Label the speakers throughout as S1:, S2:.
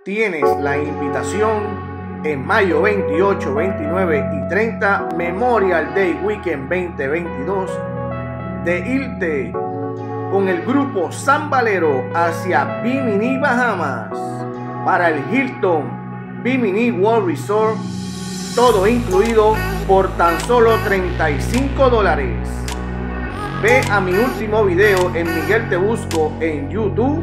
S1: tienes la invitación en mayo 28, 29 y 30, Memorial Day Weekend 2022, de irte con el grupo San Valero hacia Bimini, Bahamas, para el Hilton Bimini World Resort, todo incluido por tan solo $35. Ve a mi último video en Miguel Te Busco en YouTube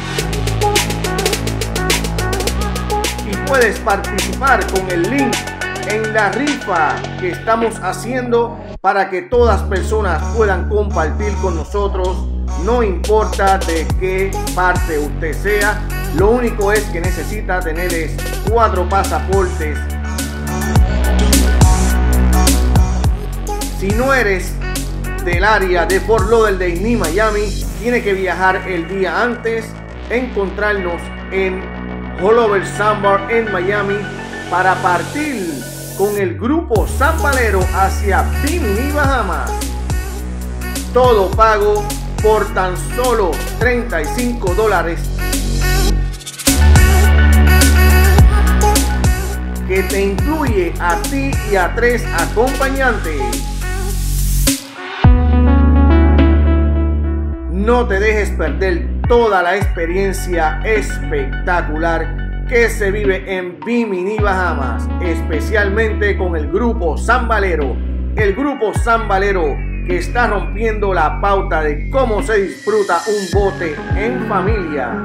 S1: y puedes participar con el link en la rifa que estamos haciendo para que todas personas puedan compartir con nosotros. No importa de qué parte usted sea, lo único es que necesita tener 4 pasaportes. Si no eres del área de Fort Lauderdale, Miami, tiene que viajar el día antes, encontrarnos en Holover Sandbar en Miami para partir con el grupo San Valero hacia Bimini, Bahamas. Todo pago por tan solo $35, que te incluye a ti y a 3 acompañantes. No te dejes perder toda la experiencia espectacular que se vive en Bimini, Bahamas, especialmente con el grupo San Valero. El grupo San Valero que está rompiendo la pauta de cómo se disfruta un bote en familia.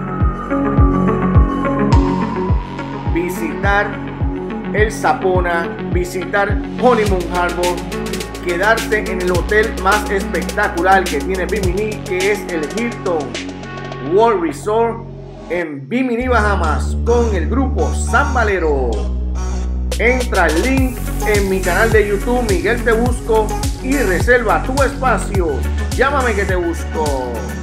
S1: Visitar el Sapona, visitar Honeymoon Harbor, quedarse en el hotel más espectacular que tiene Bimini, que es el Hilton World Resort en Bimini, Bahamas, con el grupo San Valero. Entra al link en mi canal de YouTube, Miguel Te Busco, y reserva tu espacio. Llámame que te busco.